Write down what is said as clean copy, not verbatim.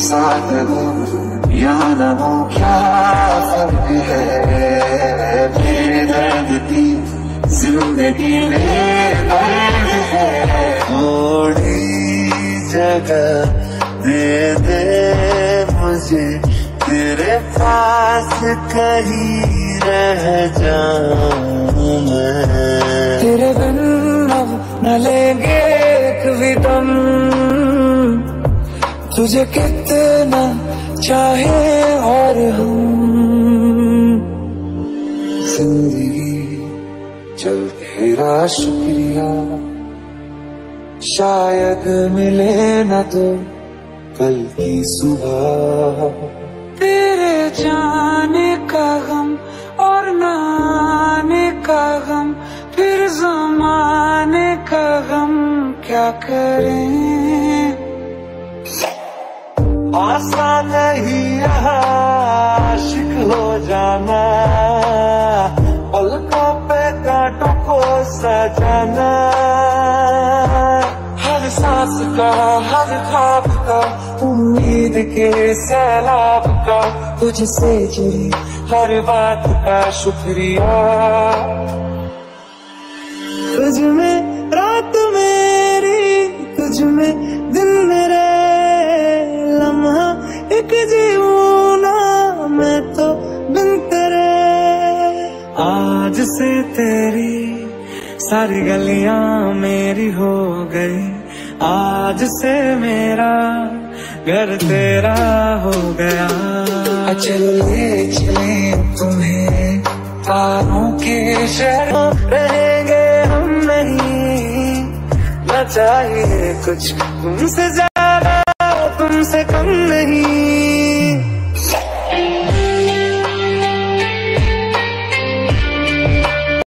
साथ हो या न हो क्या फर्क है, मेरे दर्द की जिंदगी में दर्द है। थोड़ी जगह दे दे मुझे, तेरे पास कहीं रह जाऊं मैं। तेरे बिन अब न लेंगे एक भी दम, तुझे कितना चाहे और हम। जिंदगी चल तेरा शुक्रिया, शायद मिले न तो कल की सुबह। तेरे जाने का गम और न आने का गम, फिर ज़माने का गम क्या करें। आसान नहीं आशिक हो जाना, पलकों पे कांटों को सजाना। हर सांस का हर ख्वाब का, उम्मीद के सैलाब का, तुझसे जुड़ी हर बात का शुक्रिया। तुझ में रात मेरी, तुझ में दिन मेरे, लम्हा एक जीऊं ना मैं तो बिन तेरे। आज से तेरी सारी गलियां मेरी हो गई, आज से मेरा घर तेरा हो गया। चलो ले चले तुम्हें तारों के शहरों, रहेंगे हम नहीं, न चाहिए कुछ तुमसे।